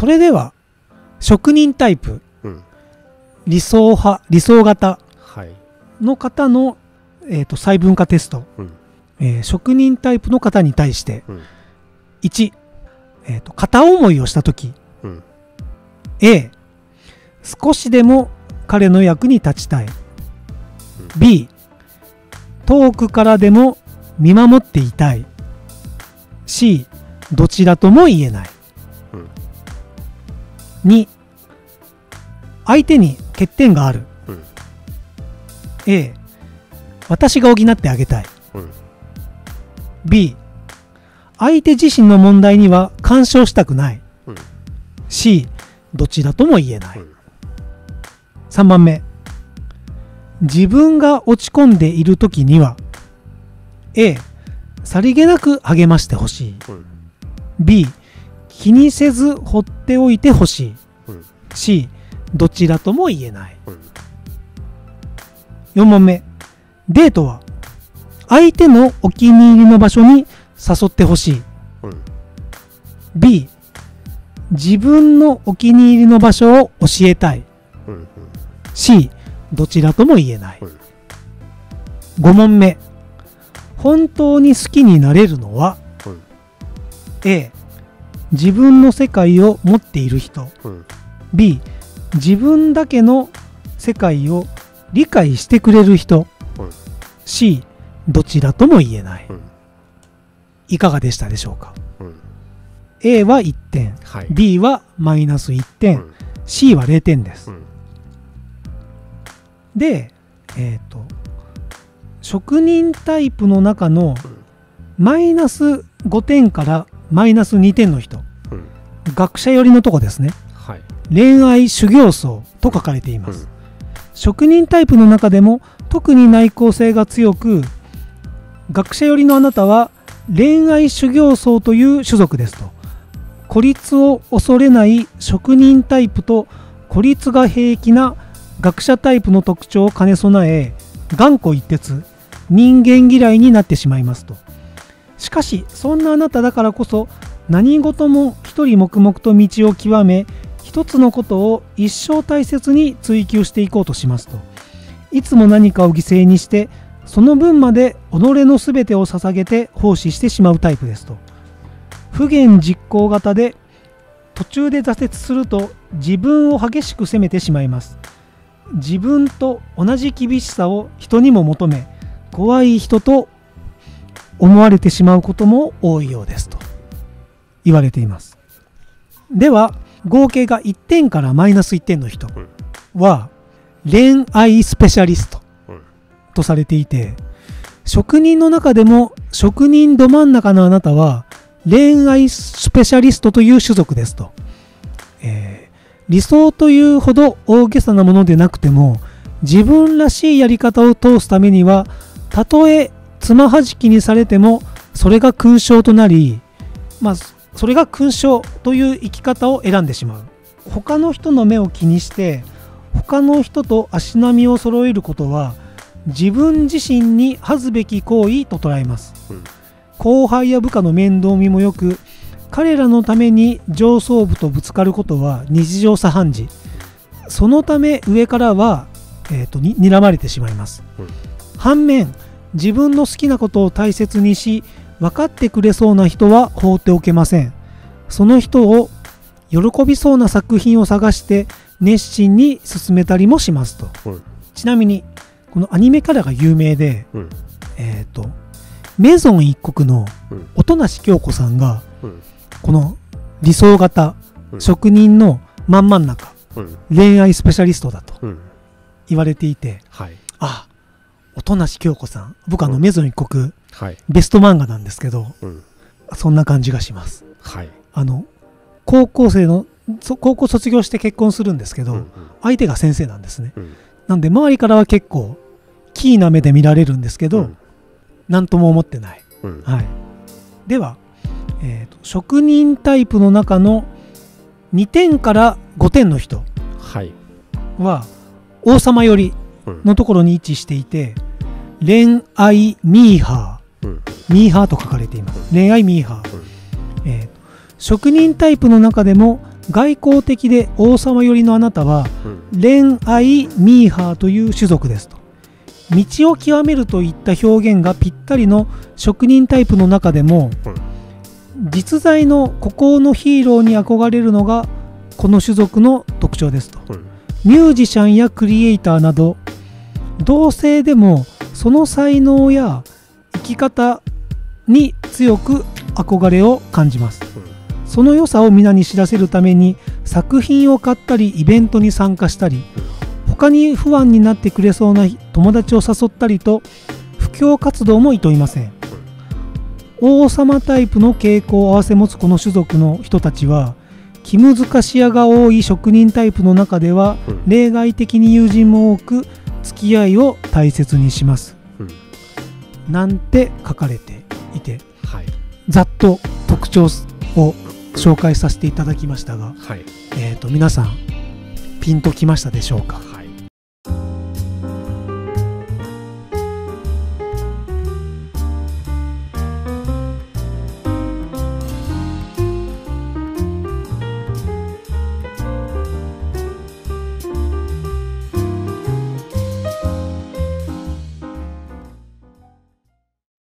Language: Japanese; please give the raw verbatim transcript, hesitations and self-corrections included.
それでは職人タイプ、 うん、 理想派理想型はいの方の、えー、と細分化テスト、 うんえー職人タイプの方に対して、 うんいち、えー、と片思いをしたとき、 うん A 少しでも彼の役に立ちたい、B 遠くからでも見守っていたい、 C どちらとも言えない、 うん、 に相手に欠点がある、 うん、 A 私が補ってあげたい、 うん、 B 相手自身の問題には干渉したくない、 うん、 C どちらとも言えない、 うん、 さんばんめ自分が落ち込んでいるときには A さりげなく励ましてほしい、 うん、 B 気にせず放っておいてほしい、 うん、 C どちらとも言えない、 うん、 よんばんめデートは相手のお気に入りの場所に誘ってほしい、 うん、 B 自分のお気に入りの場所を教えたい、 うん、 C どちらとも言えない、 うん、 ごもんめ本当に好きになれるのは、 うん、 A 自分の世界を持っている人、 うん、 B 自分だけの世界を理解してくれる人、 うん、 C どちらとも言えない、 うん、 いかがでしたでしょうか、 うん、 A はいってん、 はい、 B はマイナスいってん、 うん、 C はれいてんです、 うん、 で、えっと職人タイプの中のマイナスごてんからマイナスにてんの人、 うん、 学者寄りのとこですね、 はい、 恋愛修行僧と書かれています、 うん、 職人タイプの中でも特に内向性が強く、学者寄りのあなたは恋愛修行僧という種族ですと。孤立を恐れない職人タイプと孤立が平気な学者タイプの特徴を兼ね備え、頑固一徹、人間嫌いになってしまいますと。しかしそんなあなただからこそ、何事も一人黙々と道を極め、一つのことを一生大切に追求していこうとしますと。いつも何かを犠牲にして、その分まで己の全てを捧げて奉仕してしまうタイプですと。不言実行型で、途中で挫折すると自分を激しく責めてしまいます。自分と同じ厳しさを人にも求め、怖い人と思われてしまうことも多いようですと言われています。では合計がいってんからマイナスいってんの人は恋愛スペシャリストとされていて、職人の中でも職人ど真ん中のあなたは恋愛スペシャリストという種族ですと、えー、理想というほど大げさなものでなくても、自分らしいやり方を通すためには、たとえつまはじきにされてもそれが勲章となり、まあそれが勲章という生き方を選んでしまう。他の人の目を気にして他の人と足並みを揃えることは自分自身に恥ずべき行為と捉えます、うん、後輩や部下の面倒見もよく、彼らのために上層部とぶつかることは日常茶飯事。そのため上からは、えーと、に睨まれてしまいます、うん、反面自分の好きなことを大切にし、分かってくれそうな人は放っておけません。その人を喜びそうな作品を探して熱心に進めたりもしますと、うん、ちなみにこのアニメキャラが有名で、うん、えっとメゾン一国の音無京子さんが、うん、この理想型、うん、職人の真ん真ん中、うん、恋愛スペシャリストだと言われていて、うんはい、あ、音無京子さん、僕あのメゾン一国、うんはい、ベスト漫画なんですけど、うん、そんな感じがします、はい、あの高校生の高校卒業して結婚するんですけど、うんうん、相手が先生なんですね、うん、なんで周りからは結構キーな目で見られるんですけど、うん、なんとも思ってない、うんはい、では、えーと、職人タイプの中のにてんからごてんの人は王様寄りのところに位置していて、恋愛ミーハー、うん、ミーハーと書かれています。恋愛ミーハー、うんえー、職人タイプの中でも外交的で王様寄りのあなたは、 うん、 恋愛ミーハーという種族ですと。道を極めるといった表現がぴったりの職人タイプの中でも、 うん、 実在の孤高のヒーローに憧れるのがこの種族の特徴ですと、 うん、 ミュージシャンやクリエイターなど同性でもその才能や生き方に強く憧れを感じます、うん、その良さを皆に知らせるために作品を買ったりイベントに参加したり、うん、他に不安になってくれそうな友達を誘ったりと布教活動もいといません、うん、王様タイプの傾向を併せ持つこの種族の人たちは気難し屋が多い職人タイプの中では、うん、例外的に友人も多く付き合いを大切にします、うん、なんて書かれていて、はい、ざっと特徴を紹介させていただきましたが、はい、えーと、皆さんピンときましたでしょうか。